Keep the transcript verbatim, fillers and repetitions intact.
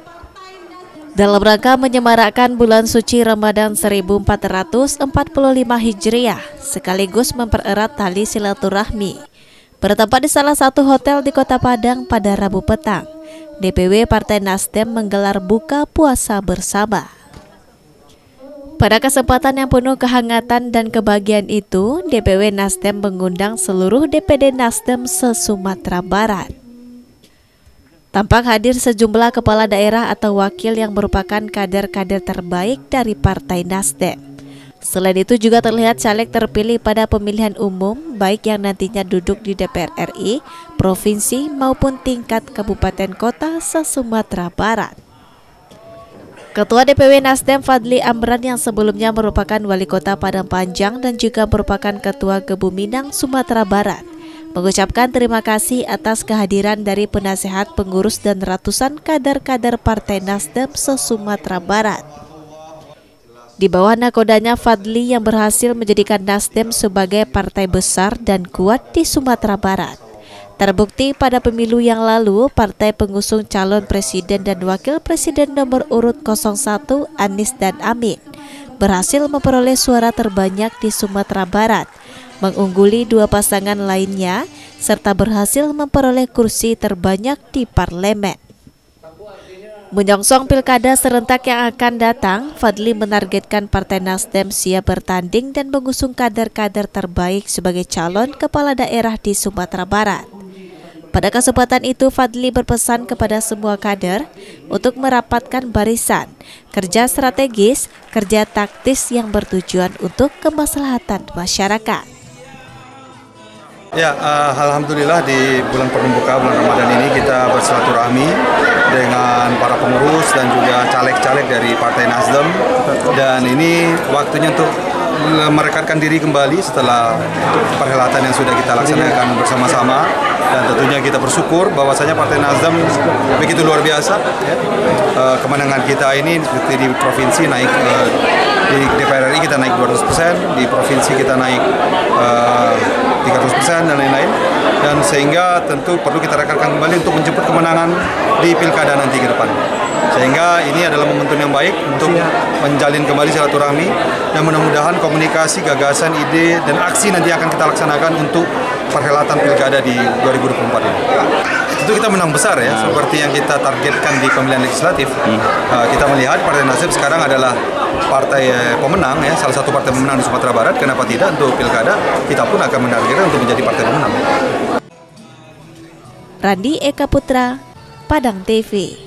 Dalam rangka menyemarakkan bulan suci Ramadan seribu empat ratus empat puluh lima Hijriah, sekaligus mempererat tali silaturahmi, bertempat di salah satu hotel di Kota Padang pada Rabu petang, D P W Partai Nasdem menggelar buka puasa bersama. Pada kesempatan yang penuh kehangatan dan kebahagiaan itu, D P W Nasdem mengundang seluruh D P D Nasdem se-Sumatera Barat. Tampak hadir sejumlah kepala daerah atau wakil yang merupakan kader-kader terbaik dari Partai Nasdem. Selain itu juga terlihat caleg terpilih pada pemilihan umum, baik yang nantinya duduk di D P R R I, provinsi maupun tingkat kabupaten kota se-Sumatera Barat. Ketua D P W Nasdem Fadli Amran yang sebelumnya merupakan wali kota Padang Panjang dan juga merupakan ketua Kebuminang Sumatera Barat, mengucapkan terima kasih atas kehadiran dari penasehat pengurus dan ratusan kader-kader Partai Nasdem se-Sumatera Barat. Di bawah nakodanya Fadli yang berhasil menjadikan Nasdem sebagai partai besar dan kuat di Sumatera Barat. Terbukti pada pemilu yang lalu, partai pengusung calon presiden dan wakil presiden nomor urut nol satu Anies dan Amin berhasil memperoleh suara terbanyak di Sumatera Barat, mengungguli dua pasangan lainnya, serta berhasil memperoleh kursi terbanyak di parlemen. Menyongsong pilkada serentak yang akan datang, Fadli menargetkan Partai Nasdem siap bertanding dan mengusung kader-kader terbaik sebagai calon kepala daerah di Sumatera Barat. Pada kesempatan itu, Fadli berpesan kepada semua kader untuk merapatkan barisan, kerja strategis, kerja taktis yang bertujuan untuk kemaslahatan masyarakat. Ya, uh, alhamdulillah di bulan pembuka bulan Ramadan ini kita bersilaturahmi dengan para pengurus dan juga caleg-caleg dari Partai Nasdem, dan ini waktunya untuk merekatkan diri kembali setelah perhelatan yang sudah kita laksanakan bersama-sama, dan tentunya kita bersyukur bahwasanya Partai Nasdem begitu luar biasa. Ya. Uh, kemenangan kita ini seperti di provinsi naik, uh, di D P R R I kita naik dua ratus persen, di provinsi kita naik uh, tiga ratus persen dan lain-lain, dan sehingga tentu perlu kita rekatkan kembali untuk menjemput kemenangan di pilkada nanti ke depan. Sehingga ini adalah momentum yang baik untuk menjalin kembali silaturahmi, dan mudah-mudahan komunikasi, gagasan, ide, dan aksi nanti akan kita laksanakan untuk perhelatan pilkada di dua ribu dua puluh empat ini. Tentu kita menang besar ya, seperti yang kita targetkan di pemilihan legislatif. Hmm. Uh, kita melihat Partai Nasdem sekarang adalah partai pemenang ya, salah satu partai pemenang di Sumatera Barat. Kenapa tidak untuk pilkada, kita pun akan menargetkan untuk menjadi partai pemenang. Randi Eka Putra, Padang T V.